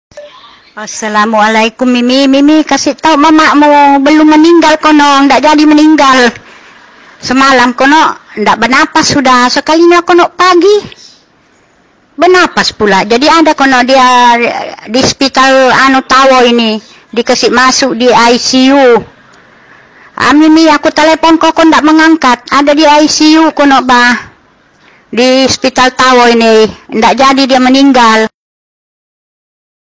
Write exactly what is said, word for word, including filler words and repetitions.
Assalamualaikum Mimi. Mimi kasih tahu mamamu belum meninggal kono, ndak jadi meninggal. Semalam kono ndak bernapas sudah, sekalinya kono pagi bernapas pula. Jadi ada kono dia di hospital anu Tawo ini, dikasih masuk di I C U. Ah, Mimi aku telepon kok ndak mengangkat. Ada di I C U kono bah. Di hospital Tawo ini, ndak jadi dia meninggal.